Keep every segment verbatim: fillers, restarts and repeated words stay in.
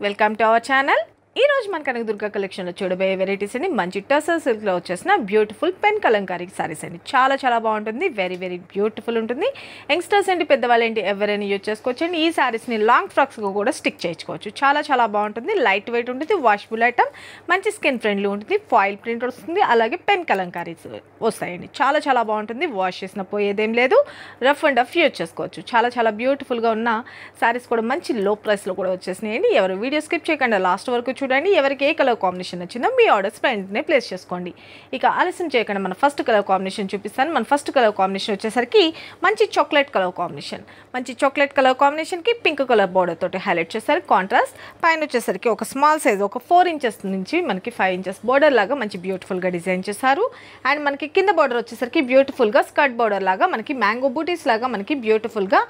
Welcome to our channel. ఈ రోజు మన కనకదుర్గ కలెక్షన్లో చూడబోయే వెరైటీస్ అండి మంచి టసర్ సిల్క్లో వచ్చేసిన బ్యూటిఫుల్ పెన్ కలంకారీ సారీస్ అండి. చాలా చాలా బాగుంటుంది, వెరీ వెరీ బ్యూటిఫుల్ ఉంటుంది. యంగ్స్టర్స్ ఏంటి పెద్దవాళ్ళు ఏంటి ఎవరైనా యూజ్ చేసుకోవచ్చు అండి. ఈ సారీస్ని లాంగ్ ఫ్రాక్స్గా కూడా స్టిక్ చేయించుకోవచ్చు. చాలా చాలా బాగుంటుంది, లైట్ వెయిట్ ఉంటుంది, వాషబుల్ ఐటమ్, మంచి స్కిన్ ఫ్రెండ్లీ ఉంటుంది, ఫాయిల్ ప్రింట్ వస్తుంది, అలాగే పెన్ కలంకారీస్ వస్తాయండి. చాలా చాలా బాగుంటుంది, వాష్ చేసిన పోయేదేం లేదు, రఫ్ అండ్ రఫ్ యూజ్ చేసుకోవచ్చు. చాలా చాలా బ్యూటిఫుల్గా ఉన్న సారీస్ కూడా మంచి లో ప్రైస్లో కూడా వచ్చేసినాయండి. ఎవరు వీడియో స్కిప్ చేయకుండా లాస్ట్ వరకు చూడండి. ఎవరికి ఏ కలర్ కాంబినేషన్ నచ్చిందో మీ ఆర్డర్స్ వెంటనే ప్లేస్ చేసుకోండి. ఇక ఆలస్యం చేయకుండా మన ఫస్ట్ కలర్ కాంబినేషన్ చూపిస్తాను. మన ఫస్ట్ కలర్ కాంబినేషన్ వచ్చేసరికి మంచి చాక్లెట్ కలర్ కాంబినేషన్. మంచి చాక్లెట్ కలర్ కాంబినేషన్కి పింక్ కలర్ బార్డర్ తోటి హైలైట్ చేస్తారు. కాంట్రాస్ట్ పైన వచ్చేసరికి ఒక స్మాల్ సైజ్ ఒక ఫోర్ ఇంచెస్ నుంచి మనకి ఫైవ్ ఇంచెస్ బార్డర్ లాగా మంచి బ్యూటిఫుల్గా డిజైన్ చేశారు. అండ్ మనకి కింద బార్డర్ వచ్చేసరికి బ్యూటిఫుల్గా స్కర్ట్ బార్డర్ లాగా మనకి మ్యాంగో బూటీస్ లాగా మనకి బ్యూటిఫుల్గా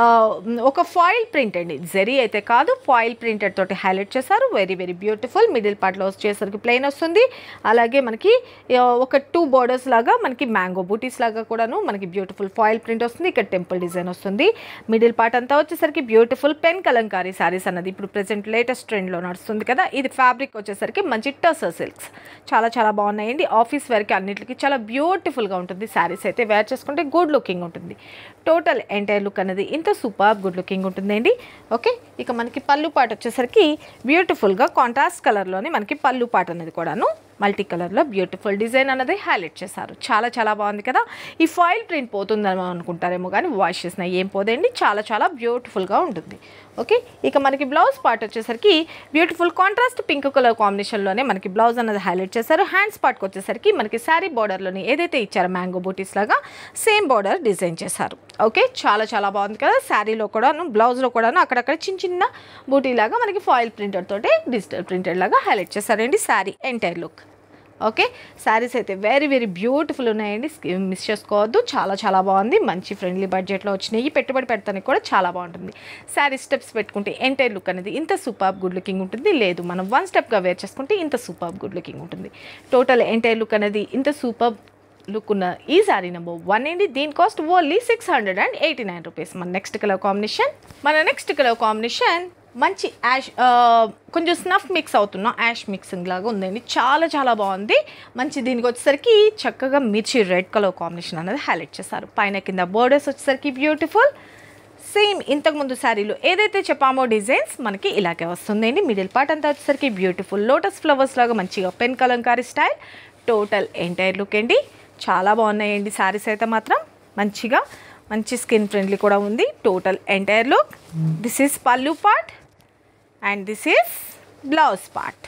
ఒక ఫాయిల్ ప్రింట్ అండి, జరీ అయితే కాదు, ఫాయిల్ ప్రింటెడ్ తోటి హైలైట్ చేశారు. Very very beautiful. మిడిల్ పార్ట్లో వచ్చేసరికి ప్లెయిన్ వస్తుంది, అలాగే మనకి ఒక టూ బోర్డర్స్ లాగా మనకి మ్యాంగో బూటీస్ లాగా కూడాను మనకి బ్యూటిఫుల్ ఫాయిల్ ప్రింట్ వస్తుంది. ఇక్కడ టెంపుల్ డిజైన్ వస్తుంది. మిడిల్ పార్ట్ అంతా వచ్చేసరికి బ్యూటిఫుల్ పెన్ కలంకారీ సారీస్ అన్నది ఇప్పుడు ప్రెసెంట్ లేటెస్ట్ ట్రెండ్లో నడుస్తుంది కదా. ఇది ఫ్యాబ్రిక్ వచ్చేసరికి మంచి టసర్ సిల్క్స్. చాలా చాలా బాగున్నాయండి. ఆఫీస్ వేర్కి అన్నిటికీ చాలా బ్యూటిఫుల్గా ఉంటుంది. శారీస్ అయితే వేర్ చేసుకుంటే గుడ్ లుకింగ్ ఉంటుంది. టోటల్ ఎంటైర్ లుక్ అనేది ఇంత సూపర్ గుడ్ లుకింగ్ ఉంటుందండి. ఓకే, ఇక మనకి పళ్ళు పాట వచ్చేసరికి బ్యూటిఫుల్గా కాంట్రాస్ట్ కలర్లోనే మనకి పళ్ళు పాట అనేది కూడాను మల్టీ కలర్లో బ్యూటిఫుల్ డిజైన్ అనేది హైలైట్ చేశారు. చాలా చాలా బాగుంది కదా. ఈ ఫాయిల్ ప్రింట్ పోతుందని అనుకుంటారేమో కానీ వాష్ చేసిన ఏం పోదండి, చాలా చాలా బ్యూటిఫుల్గా ఉంటుంది. ఓకే, ఇక మనకి బ్లౌజ్ పార్ట్ వచ్చేసరికి బ్యూటిఫుల్ కాంట్రాస్ట్ పింక్ కలర్ కాంబినేషన్లోనే మనకి బ్లౌజ్ అనేది హైలైట్ చేశారు. హ్యాండ్స్ పార్ట్కి వచ్చేసరికి మనకి శారీ బార్డర్లోని ఏదైతే ఇచ్చారో మ్యాంగో బూటీస్ లాగా సేమ్ బార్డర్ డిజైన్ చేశారు. ఓకే, చాలా చాలా బాగుంది కదా. శారీలో కూడాను బ్లౌజ్లో కూడాను అక్కడక్కడ చిన్న చిన్న బూటీ లాగా మనకి ఫాయిల్ ప్రింటెడ్ తోటి డిజిటల్ ప్రింటెడ్ లాగా హైలైట్ చేశారండి sari entire look. Okay, saris అయితే వెరీ వెరీ బ్యూటిఫుల్ ఉన్నాయండి, మిస్ చేసుకోవద్దు. చాలా చాలా బాగుంది, మంచి ఫ్రెండ్లీ బడ్జెట్లో వచ్చినాయి. పెట్టుబడి పెడతానికి కూడా చాలా బాగుంటుంది. శారీ స్టెప్స్ పెట్టుకుంటే ఎంటైర్ లుక్ అనేది ఇంత సూపర్ గుడ్ లుకింగ్ ఉంటుంది. లేదు మనం వన్ స్టెప్గా వేర్ చేసుకుంటే ఇంత సూపర్ గుడ్ లుకింగ్ ఉంటుంది. టోటల్ ఎంటైర్ లుక్ అనేది ఇంత సూపర్ లుక్ ఉన్న ఈ శారీ నెంబర్ వన్ అండి. దీని cost only six hundred and eighty nine rupees. మన నెక్స్ట్ కలర్ కాంబినేషన్ మన నెక్స్ట్ కలర్ కాంబినేషన్ మంచి యాష్ కొంచెం స్నఫ్ మిక్స్ అవుతున్న యాష్ మిక్సింగ్ లాగా ఉందండి. చాలా చాలా బాగుంది. మంచి దీనికి వచ్చేసరికి చక్కగా మిర్చి రెడ్ కలర్ కాంబినేషన్ అనేది హైలైట్ చేశారు. పైన కింద బోర్డర్స్ వచ్చేసరికి బ్యూటిఫుల్ సేమ్ ఇంతకుముందు శారీలో ఏదైతే చెప్పామో డిజైన్స్ మనకి ఇలాగే వస్తుందండి. మిడిల్ పార్ట్ అంతా వచ్చేసరికి బ్యూటిఫుల్ లోటస్ ఫ్లవర్స్ లాగా మంచిగా pen kalamkari style. Total entire look అండి, చాలా బాగున్నాయండి శారీస్ అయితే మాత్రం. మంచిగా మంచి స్కిన్ ఫ్రెండ్లీ కూడా ఉంది. Total entire look. This is pallu part and this is blouse part.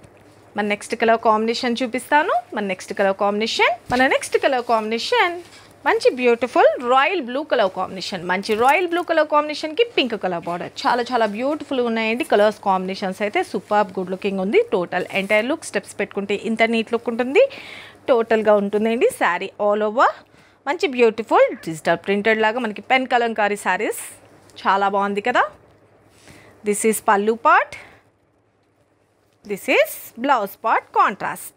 మన నెక్స్ట్ కలర్ కాంబినేషన్ చూపిస్తాను. మన నెక్స్ట్ కలర్ కాంబినేషన్ మన నెక్స్ట్ కలర్ కాంబినేషన్ మంచి beautiful royal blue colour combination. మంచి రాయల్ బ్లూ కలర్ కాంబినేషన్కి పింక్ కలర్ బార్డర్. చాలా చాలా beautiful ఉన్నాయండి కలర్స్ కాంబినేషన్స్ అయితే. సూపర్ గుడ్ లుకింగ్ ఉంది. టోటల్ ఎంటైర్ లుక్ స్టెప్స్ పెట్టుకుంటే ఇంత నీట్ లుక్ ఉంటుంది. టోటల్గా ఉంటుందండి శారీ ఆల్ ఓవర్. మంచి బ్యూటిఫుల్ డిజిటల్ ప్రింటెడ్ లాగా మనకి పెన్ కలంకారీ శారీస్. చాలా బాగుంది కదా. This is pallu part, this is blouse part contrast.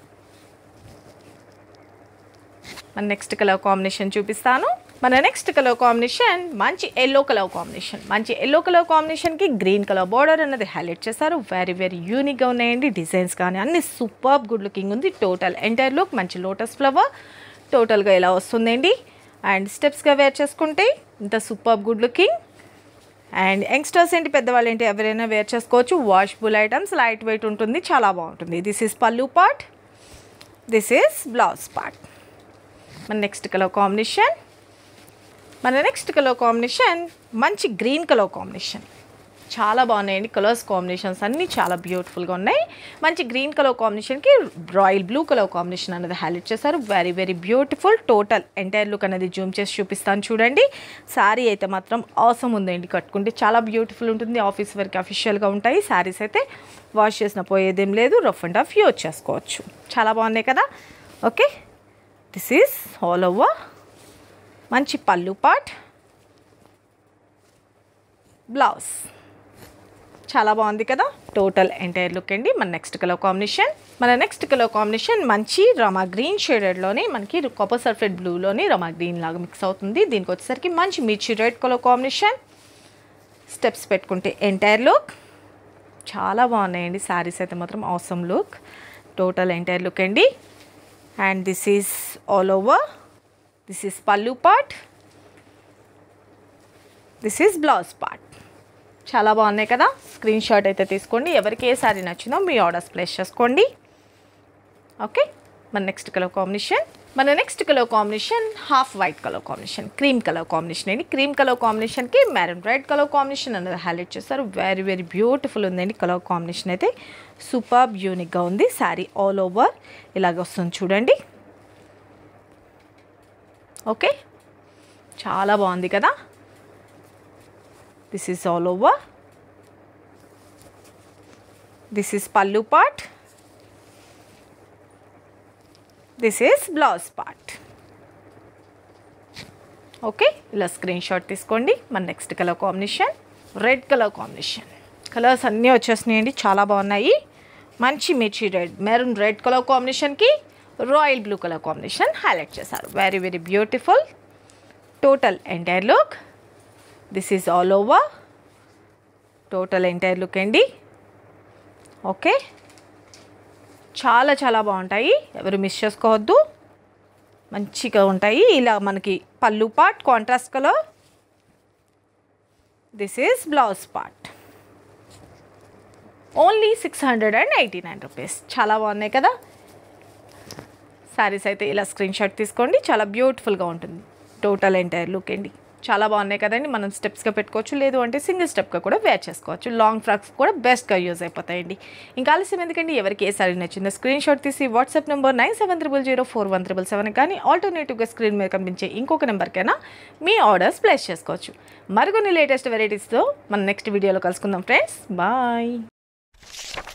మన నెక్స్ట్ కలర్ కాంబినేషన్ చూపిస్తాను. మన నెక్స్ట్ కలర్ కాంబినేషన్ మంచి ఎల్లో కలర్ కాంబినేషన్. మంచి ఎల్లో కలర్ కాంబినేషన్కి గ్రీన్ కలర్ బార్డర్ అనేది హైలైట్ చేశారు. వెరీ వెరీ యూనిక్గా ఉన్నాయండి డిజైన్స్ కానీ అన్ని సూపర్ గుడ్ లుకింగ్ ఉంది. టోటల్ ఎంటైర్ లుక్ మంచి లోటస్ ఫ్లవర్ టోటల్గా ఇలా వస్తుందండి. అండ్ స్టెప్స్గా వేర్ చేసుకుంటే ఇంత super good looking. And youngsters ఏంటి పెద్దవాళ్ళు ఏంటి ఎవరైనా వేర్ చేసుకోవచ్చు. వాషబుల్ ఐటమ్స్, లైట్ వెయిట్ ఉంటుంది, చాలా బాగుంటుంది. This is pallu part, this is blouse part. మన నెక్స్ట్ కలర్ కాంబినేషన్ మన నెక్స్ట్ కలర్ కాంబినేషన్ మంచి గ్రీన్ కలర్ కాంబినేషన్. చాలా బాగున్నాయండి కలర్స్ కాంబినేషన్స్ అన్నీ చాలా బ్యూటిఫుల్గా ఉన్నాయి. మంచి గ్రీన్ కలర్ కాంబినేషన్కి రాయల్ బ్లూ కలర్ కాంబినేషన్ అనేది హైలైట్ చేశారు. Very very beautiful. Total entire look అనేది జూమ్ చేసి చూపిస్తాను చూడండి. శారీ అయితే మాత్రం అవసరం ఉందండి, కట్టుకుంటే చాలా బ్యూటిఫుల్ ఉంటుంది. ఆఫీస్ వరకు అఫీషియల్గా ఉంటాయి శారీస్ అయితే. వాష్ చేసిన పోయేదేం లేదు, రఫ్ అండ్ రఫ్ యూజ్ చేసుకోవచ్చు. చాలా బాగున్నాయి కదా. Okay, this is all over. మంచి పల్లు పార్ట్, బ్లౌజ్. చాలా బాగుంది కదా. టోటల్ ఎంటైర్ లుక్ అండి. మన నెక్స్ట్ కలర్ కాంబినేషన్ మన నెక్స్ట్ కలర్ కాంబినేషన్ మంచి రమా గ్రీన్ షేడెడ్లోనే మనకి కాపర్ సల్ఫేట్ బ్లూలోని రమా గ్రీన్ లాగా మిక్స్ అవుతుంది. దీనికి వచ్చేసరికి మంచి మిర్చి రెడ్ కలర్ కాంబినేషన్. స్టెప్స్ పెట్టుకుంటే ఎంటైర్ లుక్ చాలా బాగున్నాయండి శారీస్ అయితే మాత్రం awesome look, total entire look అండి. And this is all over, this is pallu part, this is blouse part. చాలా బాగున్నాయి కదా. స్క్రీన్ షాట్ అయితే తీసుకోండి. ఎవరికి ఏ శారీ నచ్చిందో మీ ఆర్డర్స్ ప్లేస్ చేసుకోండి. ఓకే, మన నెక్స్ట్ కలర్ కాంబినేషన్ మన next colour combination half white colour combination, cream colour combination అండి. క్రీమ్ కలర్ కాంబినేషన్కి మెరూన్ రెడ్ కలర్ కాంబినేషన్ అనేది హైలైట్ చేస్తారు. వెరీ వెరీ బ్యూటిఫుల్ ఉందండి కలర్ కాంబినేషన్ అయితే. సూపర్ యూనిక్గా ఉంది. శారీ ఆల్ ఓవర్ ఇలాగ వస్తుంది చూడండి. ఓకే, చాలా బాగుంది కదా. This is all over, this is pallu part, this is blouse part. Okay, ఇలా స్క్రీన్ షాట్ తీసుకోండి. మన next colour combination red colour combination. Colours అన్నీ వచ్చేసినాయండి, చాలా బాగున్నాయి. మంచి మిర్చి రెడ్, మెరూన్ రెడ్ కలర్ కాంబినేషన్కి royal blue colour combination highlight చేశారు. Very very beautiful total entire look. This is all over, total entire look అండి. ఓకే, చాలా చాలా బాగుంటాయి, ఎవరు మిస్ చేసుకోవద్దు, మంచిగా ఉంటాయి. ఇలా మనకి pallu part contrast colour, this is blouse part. Only six hundred and eighty nine rupees. చాలా బాగున్నాయి కదా. శారీస్ అయితే ఇలా స్క్రీన్ షాట్ తీసుకోండి, చాలా బ్యూటిఫుల్గా ఉంటుంది. టోటల్ ఎంటైర్ లుక్ అండి, చాలా బాగున్నాయి కదండి. మనం స్టెప్స్గా పెట్టుకోవచ్చు, లేదు అంటే సింగిల్ స్టెప్గా కూడా వేర్ చేసుకోవచ్చు. లాంగ్ ఫ్రాక్స్ కూడా బెస్ట్గా యూజ్ అయిపోతాయండి. ఇంకా ఆలస్యం ఎందుకండి, ఎవరికి ఏ సారీ నచ్చిందో స్క్రీన్ షాట్ తీసి WhatsApp number nine seven triple zero four one triple seven కానీ ఆల్టర్నేటివ్గా స్క్రీన్ మీద కనిపించే ఇంకొక నెంబర్కైనా మీ ఆర్డర్స్ ప్లేస్ చేసుకోవచ్చు. మరికొన్ని లేటెస్ట్ వెరైటీస్తో మనం నెక్స్ట్ వీడియోలో కలుసుకుందాం ఫ్రెండ్స్. బాయ్.